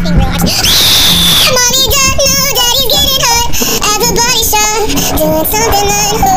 being real. Mommy don't know daddy's getting hurt at the body shop, doing something unholy.